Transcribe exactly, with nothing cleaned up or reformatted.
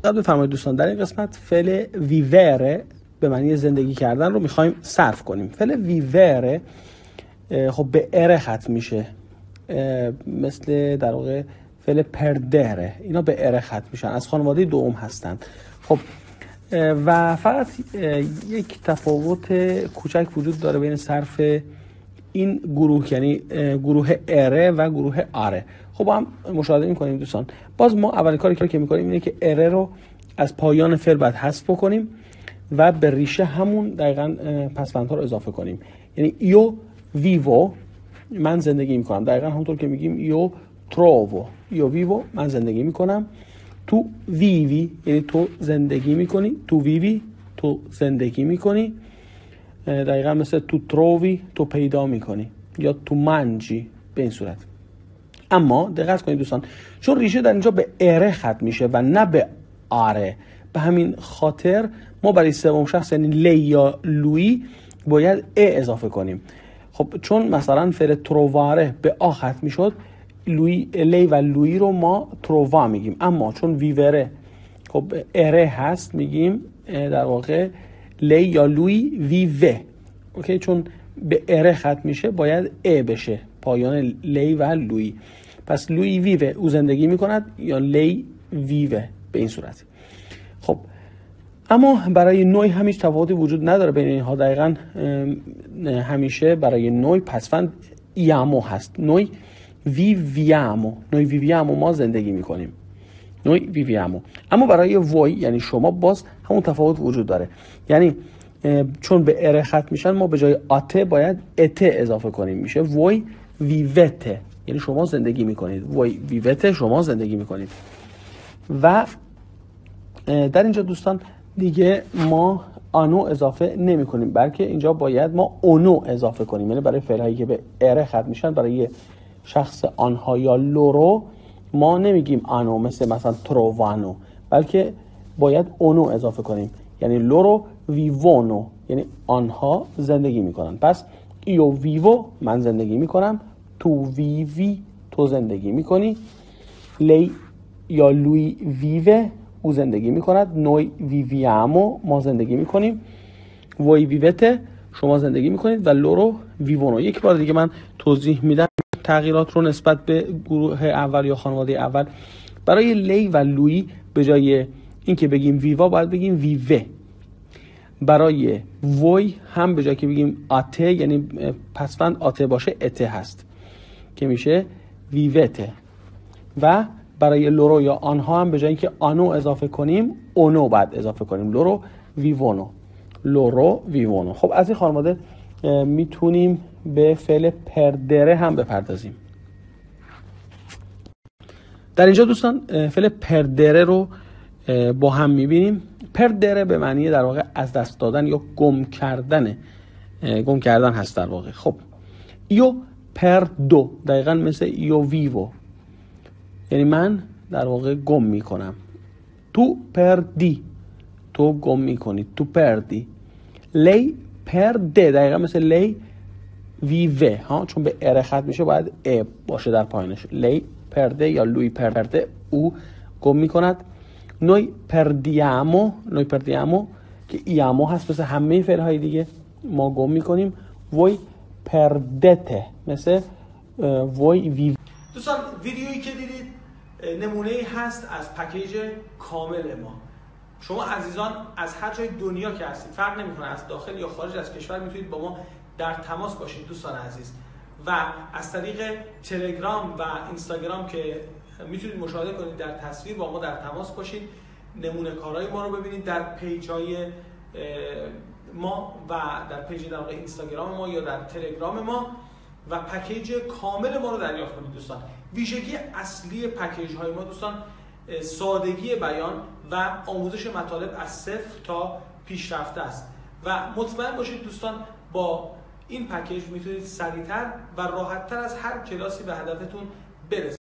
دقت بفرمایید دوستان، در این قسمت فعل ویوره به معنی زندگی کردن رو میخوایم صرف کنیم. فعل ویوره خب به اره ختم میشه، مثل در واقع فعل پردره، اینا به اره ختم میشن، از خانواده دوم هستند. خب و فقط یک تفاوت کوچک وجود داره بین صرف این گروه، یعنی گروه اره و گروه آره. خب با هم مشاهده میکنیم دوستان. باز ما اولین کاری که میکنیم اینه که اره رو از پایان فعل باید حذف بکنیم و به ریشه همون دقیقاً پسوندها رو اضافه کنیم. یعنی یو ویوو، من زندگی میکنم، دقیقاً همونطور که میگیم یو تروو، یو ویوو، من زندگی میکنم. تو ویوی یعنی تو زندگی میکنی، تو ویوی تو زندگی میکنی، دقیقاً مثل تو ترووی تو پیدا میکنی، یا تو منجی به این صورت. اما دقت کنید دوستان، چون ریشه در اینجا به اره ختم میشه و نه به آره، به همین خاطر ما برای سوم شخص یعنی لی یا لوی باید ا اضافه کنیم. خب چون مثلا فعل تروواره به آ ختم میشد، لوی لی و لوی رو ما ترووا میگیم، اما چون ویوره خب اره هست میگیم در واقع لی یا لوی ویوه. اوکی، چون به اره ختم میشه باید ا بشه پایان لی و لوی. پس لوی ویوه او زندگی میکند، یا لی ویوه به این صورت. خب اما برای نوع هم هیچ تفاوتی وجود نداره بین اینها. دقیقاً همیشه برای نوع پسوند ایامو هست. نوع ویویامو، نوع ویویامو ما زندگی میکنیم، نوع ویویامو. اما برای وی یعنی شما باز همون تفاوت وجود داره. یعنی چون به اره ختم میشن ما به جای آته باید اته اضافه کنیم، میشه وی ویوته، یعنی شما زندگی میکنید. وی ویوته، شما زندگی میکنید. و در اینجا دوستان دیگه ما آنو اضافه نمی کنیم، بلکه اینجا باید ما اونو اضافه کنیم. یعنی برای فعل‌هایی که به اره ختم میشن، برای شخص آنها یا لورو ما نمیگیم آنو مثل مثلا ترووانو، بلکه باید اونو اضافه کنیم. یعنی لورو ویوونو، یعنی آنها زندگی میکنن. پس ایو ویوو، من زندگی میکنم، تو ویوی تو زندگی میکنی، لی یا لوی ویوه او زندگی میکند، نوی ویویامو ما زندگی میکنیم، وی ویوته شما زندگی میکنید، و لورو ویوونو. یک بار دیگه من توضیح میدم تغییرات رو نسبت به گروه اول یا خانواده اول. برای لی و لوی به جای اینکه بگیم ویوا باید بگیم ویوه. برای وی هم به جای که بگیم آته، یعنی پسوند آته باشه، اته هست که میشه ویوته. و برای لورو یا آنها هم به جای اینکه آنو اضافه کنیم اونو بعد اضافه کنیم، لورو ویوونو، لورو ویوونو. خب از این خانواده میتونیم به فعل پردره هم بپردازیم. در اینجا دوستان فعل پردره رو با هم میبینیم. پردره به معنی در واقع از دست دادن یا گم کردن، گم کردن هست در واقع. خب ایو پردو دقیقاً مثل ایو ویوو، یعنی من در واقع گم میکنم. تو پردی، تو گم میکنی، تو پردی. لی پرده دقیقا مثل لی ویوه ها، چون به اره ختم میشه باید ا باشه در پایینش. لی پرده یا لوی پرده او گم میکند. نوی پردیامو، نوی پردیامو که ایامو هست مثل همه فعل های دیگه ما گم میکنیم. وی پردته مثل وی ویوه. دوستان ویدیویی که دیدید نمونه‌ای هست از پکیج کامل ما. شما عزیزان از هر جای دنیا که هستید، فرق نمی‌کنه از داخل یا خارج از کشور، میتونید با ما در تماس باشید دوستان عزیز. و از طریق تلگرام و اینستاگرام که میتونید مشاهده کنید در تصویر، با ما در تماس باشید، نمونه کارهای ما رو ببینید در پیج‌های ما و در پیج در واقع اینستاگرام ما یا در تلگرام ما، و پکیج کامل ما رو دریافت کنید دوستان. ویژگی اصلی پکیج های ما دوستان سادگی بیان و آموزش مطالب از صفر تا پیشرفته است، و مطمئن باشید دوستان با این پکیج میتونید سریعتر و راحتتر از هر کلاسی به هدفتون برسید.